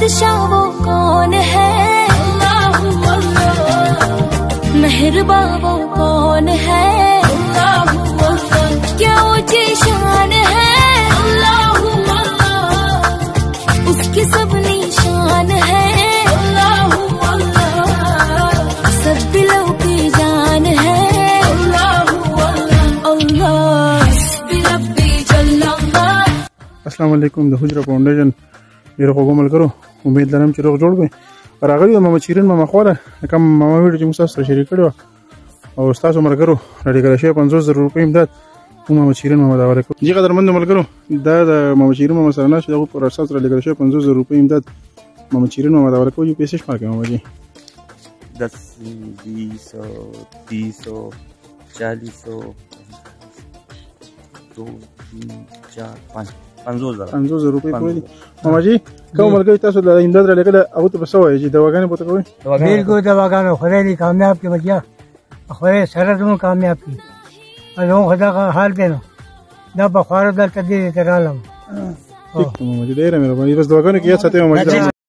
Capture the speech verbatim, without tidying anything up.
बादशाह वो कौन है, मेहरबां वो कौन है, क्या ऊंची शान है, उसकी सब निशान है, सब दिलों की जान है। अस्सलाम वालेकुम د حجره फाउंडेशन ډیر خوږو ملګرو، امید لرم چې روغ جوړ وي. راغلی ماما چیرین ماما خوره کوم ماما ویډیو چې موږ سره شریک کړو او تاسو ملګرو راډي کړی شي پنځوس زره روپۍ امداد ماما چیرین ماما دا ورکو. جی قدرمن ملګرو، دا د ماما چیرین ماما سره نشه دغه پر اساس راډي کړی شي پنځوس زره روپۍ امداد ماما چیرین ماما دا ورکو. یو پیسې شمار کوي ماما جی दस बीस तीस चालीस दो तीन चार पाँच پنځوس زره پنځوس زره روپۍ پوره دي ماما جی. کوم ملګری تاسو د امداد را لګل هغه ته څه وایي چې دواګانې پته کوي؟ بالکل دواګانې خدای دې کامیاب کړي بچیا، خدای سره زموږ کامیاب کړي. نو خدا کا حال دی نو دا بخار دلته دې ته رالم. ٹھیک ماما جی ډېره مهرباني. بس دواګانې کې یاد ساتئ ماما جی.